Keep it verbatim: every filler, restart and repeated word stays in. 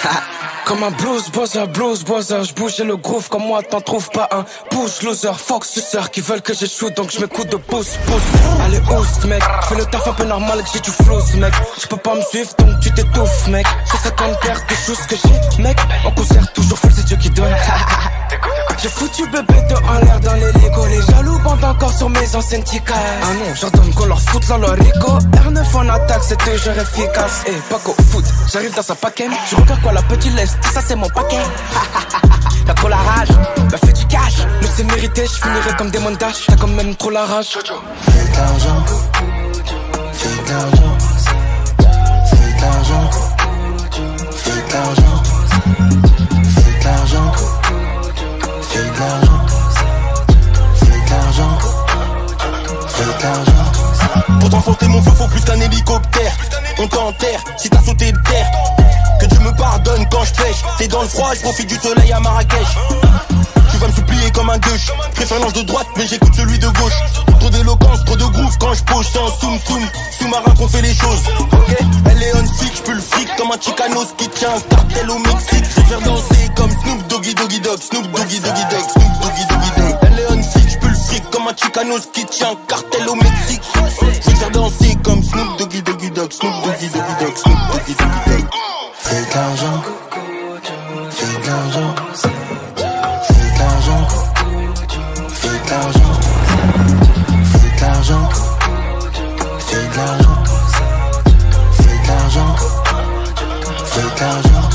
Comme un blues buzzer, blues buzzer, j'bouge et le groove comme moi t'en trouves pas un. Push loser, fuck suceur qui veulent que j'échoue donc j'm'écoute de pouce pouce. Allez oust mec, fais le taf un peu normal que j'ai du flouze mec. J'peux pas me suivre donc tu t'étouffes mec. C'est cinquante paires de choses que j'ai mec. On conserve toujours full, c'est Dieu qui donne. J'ai foutu bébé de en l'air dans les Lego. Les jaloux bandent encore sur mes anciennes ticas. Ah non, j'ordonne qu'on leur foute dans leur rico. R neuf en attaque, c'est toujours efficace. Et pas qu'au foot, j'arrive dans sa paquet. Tu regardes quoi la petite laisse, ça c'est mon paquet. T'as trop la rage, bah fais du cash. Mais c'est mérité, je finirai comme des montages. T'as quand même trop la rage. Fais de l'argent, fais de l'argent, fais de l'argent, fais de l'argent, fais de l'argent, fais de l'argent, fais de l'argent, fais de l'argent. Pour transporter mon feu faut plus qu'un hélicoptère. On t'enterre si t'as sauté de terre. Que Dieu me pardonne quand je pêche. T'es dans le froid, je profite du soleil à Marrakech. Tu vas me supplier comme un gauche. Préférence de droite mais j'écoute celui de gauche. Trop d'éloquence, trop de groove quand je pose. Sans soum soum, sous-marin qu'on fait les choses. Ok, elle est on flic, j'peux le fric comme un Chicanos qui tient un cartel au Mexique. Je vais faire danser comme Snoop Doggy Doggy Dog. Snoop Doggy Doggy Dog, Snoop Doggy Doggy Dog. Elle est on flic, j'peux le fric comme un Chicanos qui tient un cartel au Mexique. Je vais faire danser comme Snoop Doggy Doggy Dog. Snoop Doggy Doggy Dog, Snoop Doggy Doggy Dog. Fais de l'argent, fais de l'argent, fais de l'argent, fais de l'argent, fais de l'argent, fais de l'argent, fais de l'argent, fais de l'argent.